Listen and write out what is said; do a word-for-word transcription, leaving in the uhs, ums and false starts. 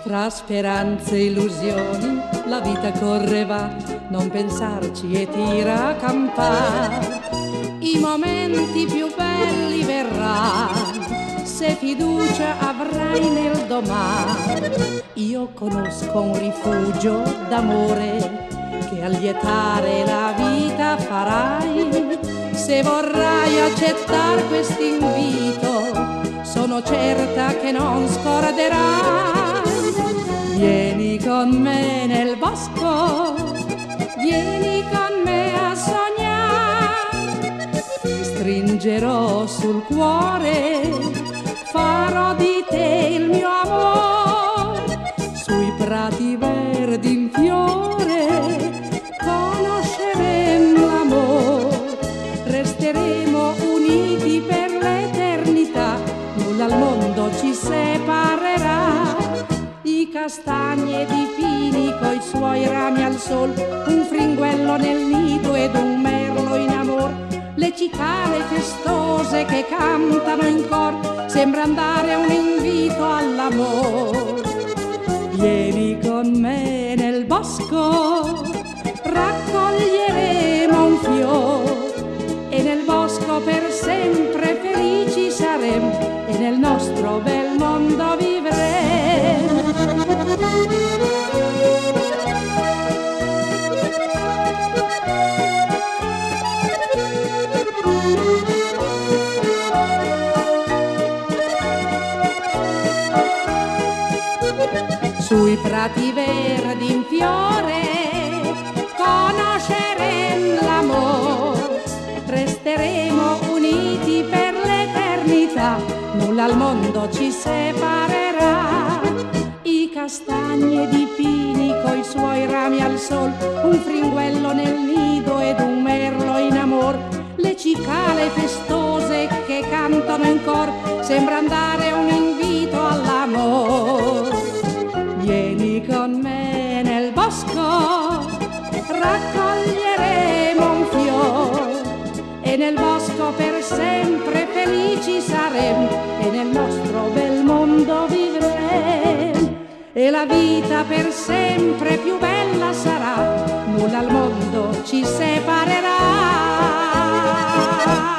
Tra speranze e illusioni la vita correva, non pensarci e tira a campare. I momenti più belli verranno, se fiducia avrai nel domani. Io conosco un rifugio d'amore che a lietare la vita farai. Se vorrai accettare quest'invito, sono certa che non scorderai. Vieni con me nel bosco, vieni con me a sognare. Ti stringerò sul cuore, farò di te il mio amore. Sui prati verdi in fiore conosceremo l'amore. Resteremo uniti per l'eternità, nulla al mondo ci separerà. I castagni ed i pini coi suoi rami al sol, un fringuello nel nido ed un merlo in amor. Le cicale festose che cantano in cor, sembra andare un invito all'amor. Vieni con me nel bosco, raccoglieremo un fiore e nel bosco per sempre felici saremo e nel nostro bel mondo vivremo. Sui prati verdi in fiore conosceremo l'amore. Resteremo uniti per l'eternità, nulla al mondo ci separerà. I castagni ed i pini coi suoi rami al sol, un fringuello nel nido ed un merlo in amor. Le cicale festose che cantano in cor, sembra andare un invito all'amor. Vieni con me nel bosco, raccoglieremo un fiore e nel bosco per sempre felici saremo e nel nostro bel mondo vivremo. E la vita per sempre più bella sarà, nulla al mondo ci separerà.